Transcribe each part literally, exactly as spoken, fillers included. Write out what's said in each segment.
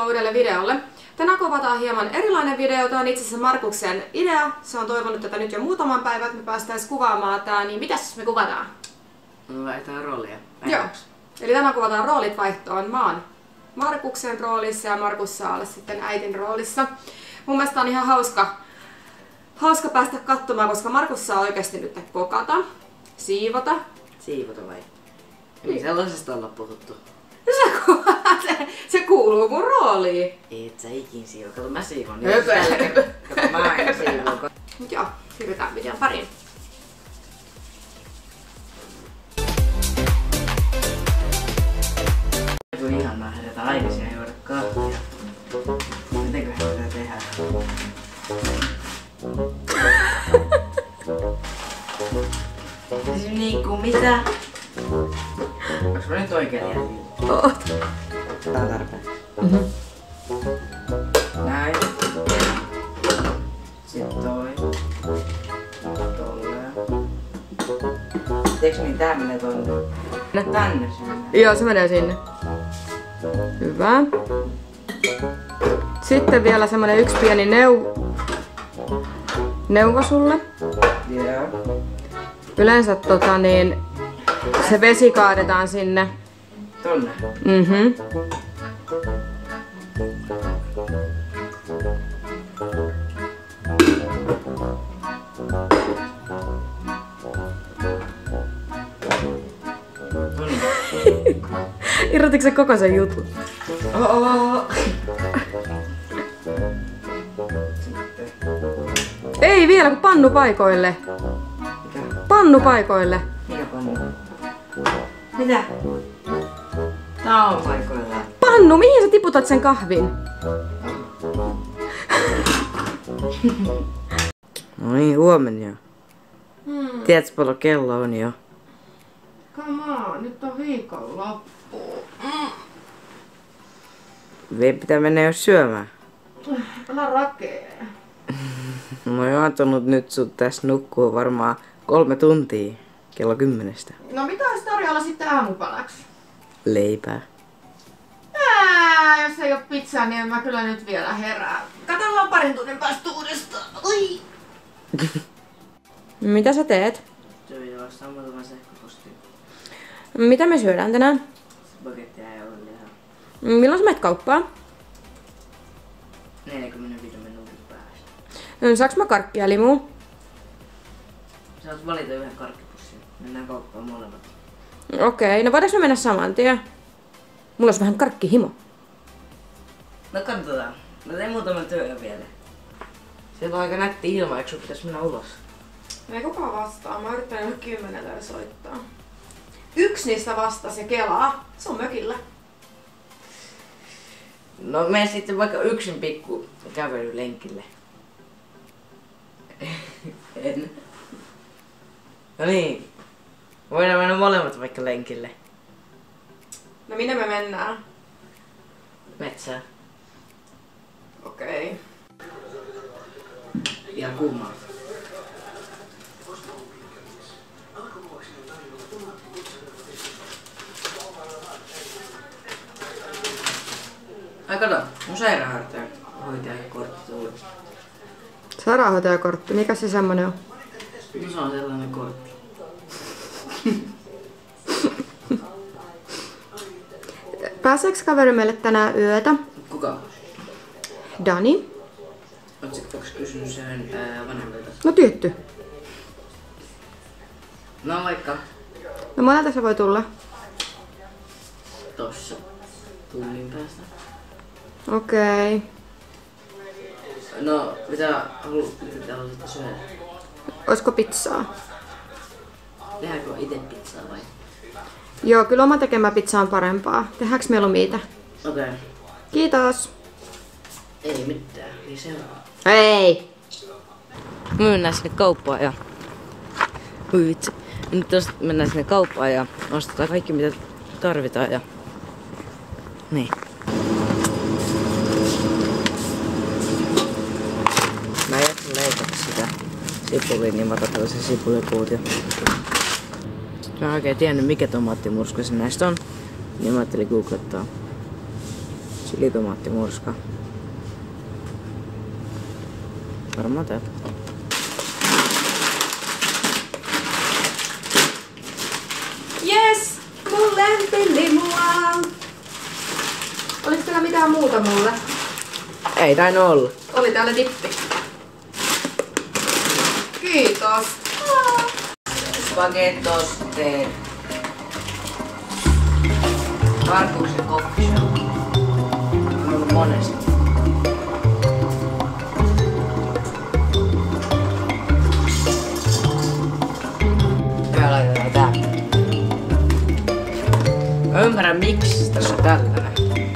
Tervetuloa uudelle videolle. Tänään kuvataan hieman erilainen video. Tämä on itse asiassa Markuksen idea. Se on toivonut tätä nyt jo muutaman päivän, että me päästäisiin kuvaamaan tää. Niin mitäs me kuvataan? Me vaihdetaan roolia. Joo. Eli tänään kuvataan roolit vaihtoon. Mä oon Markuksen roolissa ja Markus saa olla sitten äitin roolissa. Mun mielestä on ihan hauska, hauska päästä katsomaan, koska Markus saa oikeasti nyt kokata, siivota. Siivota vai? Ei sellaisesta olla puhuttu. Se, se kuuluu mun rooliin. Ei et sä ikin siivo. Kato mä siivon. Höpö. Kato mä aina siivon. Mut joo, siirrytään videon pariin. Joku ihanaa, että aikaisia juoda kahvia. Mitenköhän tätä tehdään? Siis niinku mitä? Onks mä nyt oikein jäljellä? Oot. Tää on tarpeen. Mhm. Näin. Sitten toi. Tolleen. Teekö niin tää menee tonne? Tänne sinne. Joo, se menee sinne. Hyvä. Sitten vielä semmonen yksi pieni neu... neuvo sulle. Joo. Yleensä tota niin, se vesi kaadetaan sinne. Tonne. Mhm. Irrotitko sä koko sen jutun? Oh. Ei vielä, kun pannu paikoille. Mikä? Pannu paikoille. Mikä pannu? Mitä? Tää on paikoillaan. Pannu, mihin sä tiputat sen kahvin? No niin, huomenna jo. Hmm. Tiedätkö paljon kello on jo? Come on, nyt on viikonloppu. Mm. Vei pitää mennä jo syömään. Älä rakee. Mä oon antanut nyt sut tässä nukkuu varmaan kolme tuntia. Kello kymmenestä. No mitä olisi tarjolla sitten aamupalaksi? Leipää. Ää, jos ei oo pizzaa, niin en mä kyllä nyt vielä herää. Katsellaan parin tunnin päästä uudestaan. Oi. Mitä sä teet? Syö vastaan muutaman sähköpostiin. Mitä me syödään tänään? Pakettia ei ole lihaa. Milloin sä menet kauppaan? neljäkymmentäviisi minuutin päästä. Saaks mä karkkia ja limua? Saat valita yhden karkkipussin. Mennään kauppaan molemmat. Okei, no voidaanko me mennä saman tien? Mulla olisi vähän karkkihimo. No katsotaan. Mä tein muutaman työn vielä. Siellä on aika nätti ilma, eikö sun pitäis mennä ulos? Ei kukaan vastaa, mä yritän jo kymmenelle soittaa. Yksi niistä vastasi ja kelaa. Se on mökillä. No mene sitten vaikka yksin pikku kävelylenkille. En. No niin. Voidaan mennä molemmat vaikka lenkille. No minne me mennään? Metsään. Okei. Ihan kuumaa. Ai kato, mun sairaanhoitaja hoitajan kortti tuli. Sairaanhoitajakortti, mikä se semmonen on? No se on sellainen kortti. Pääseekö kaveri meille tänään yötä? Kuka? Dani? Ootko kysynyt sen ää, vanhemmilta? No tytty. No vaikka No monelta se voi tulla. tossa. Tunnin päästä. Okei. No, mitä haluat, mitä haluaisitte syödä? Oisko pizzaa? Tehdäänkö itse pizzaa vai? Joo, kyllä oma tekemä pizza on parempaa. Tehdäänkö melumiita? Okei. Okay. Kiitos. Ei mitään, niin se on. Ei! Me mennään sinne kauppaan ja... Ui vitsi. Nyt tosta mennään sinne kauppaan ja ostetaan kaikki mitä tarvitaan ja... Niin. Mä en jaksa leikata sitä sipulia, niin mä otan tällaisen sipulipuut ja... Mä en oikein tiennyt mikä tomaattimursku se näistä on, niin mä ajattelin googlettaa. Chilitomaattimurska. Varmaan täältä. Yes! Mun lempilimua! Olis täällä mitään muuta mulle? Ei tainnut olla. Oli täällä dippi. Kiitos. Spagettosteet. Markuksen coffee. On ollut monesti. Me laitetaan tää. Mä ymmärrän miksi tässä on tällainen.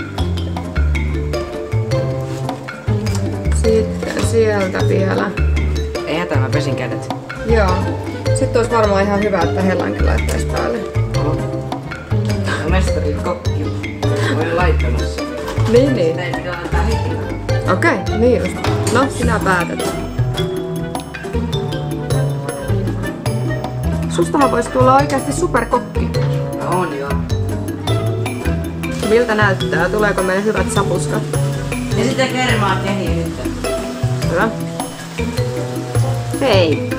Sitten sieltä vielä. Ei hätää, mä pesin kädet. Joo. Sitten olisi varmaan ihan hyvä, että Helankin laittaisi päälle. No mestari kokki. Mä olin laittamassa. Niin, niin. Sitä ei pitää laittaa heti. Okei, okay, niin just. No, sinä päätät. Sustahan voisi tulla oikeasti superkokki. No on joo. Miltä näyttää? Tuleeko meille hyvät sapuskat? Ja sitä kermaa kehiin nyt. Hyvä. Hei!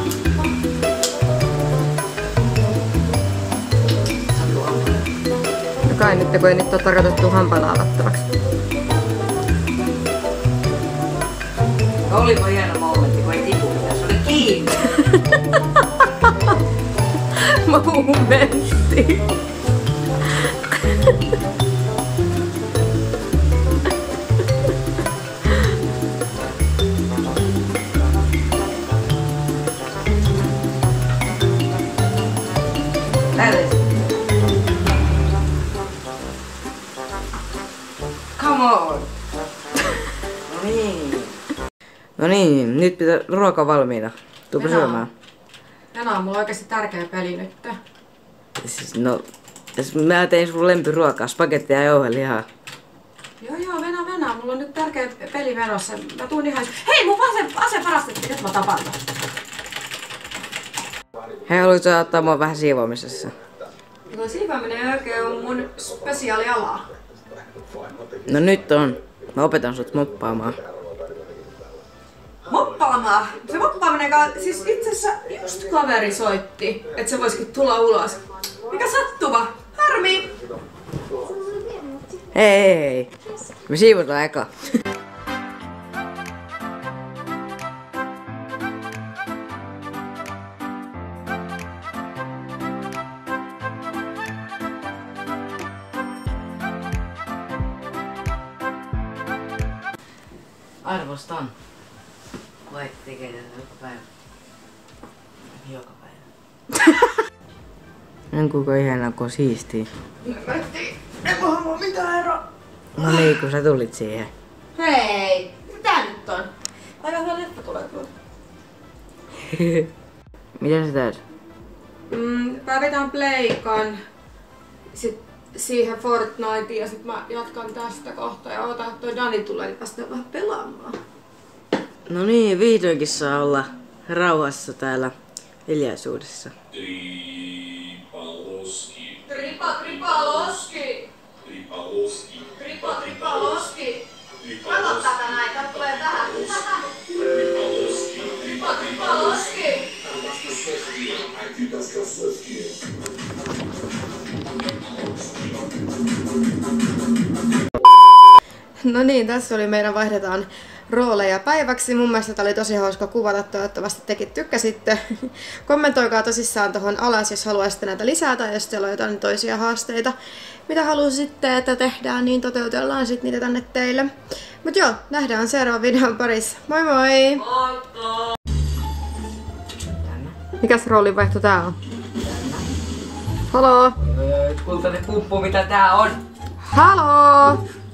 No kai nyt, kun ei nyt ole tarkoitettu hampailla avattavaksi. Olipa hieno momentti, kun ei tipu mitään. Se oli kiinni. Momentti. Come on! No niin. No niin, nyt pitää ruoka valmiina. Tuupa syömään. Tänään on mulla oikeasti tärkeä peli nyt. Siis, no, mä tein sun lempiruokaa, spagettia ja jauhelihaa. Joo joo, venä venä, mulla on nyt tärkeä peli menossa. Mä tuun ihan... Hei, mun ase, ase varastettiin, nyt mä tapan. Hei, haluatko ottaa mua vähän siivoamisessa? No siivoaminen oikein on mun spesiaaliala. No nyt on. Mä opetan sut moppaamaan. Moppaamaan? Se moppaaminen, siis itse asiassa just kaveri soitti, että se voisikin tulla ulos. Mikä sattuma? Harmi! Hei, hei, hei. Me siivotaan eka. Arvostan. Vai tekee tätä joka päivä? Joka päivä. En kuinka ihanaa, kun on siistiä. Märtti, ei mulla mulla mitään eroa. No niin, kun sä tulit siihen. Hei, mitä nyt on? Aika hyvä leffa tulee tuolla. Mitä sä teet? Mm, päivitään pleikan. Sit siihen Fortniteen ja sit mä jatkan tästä kohtaa ja ootan, että toi Dani tulee, niin päästään vähän pelaamaan. No niin, vihdoinkin saa olla rauhassa täällä hiljaisuudessa. Tripaloski. Tripa, tripaloski! Tripaloski. Tripa, tripaloski! Kato tätä näin, tää tulee tähän. Tripaloski. Tripa, tripaloski! No niin, tässä oli meidän vaihdetaan rooleja päiväksi. Mun mielestä tää oli tosi hauska kuvata, toivottavasti tekin tykkäsitte. Kommentoikaa tosissaan tuohon alas, jos haluaisitte näitä lisää tai jos teillä on jotain toisia haasteita, mitä haluaisitte, että tehdään, niin toteutellaan sit niitä tänne teille. Mut joo, nähdään seuraavan videon parissa. Moi moi! Moikka! Mikäs roolivaihto tää on? Haloo! Kultainen pumppu, mitä tää on? Haloo!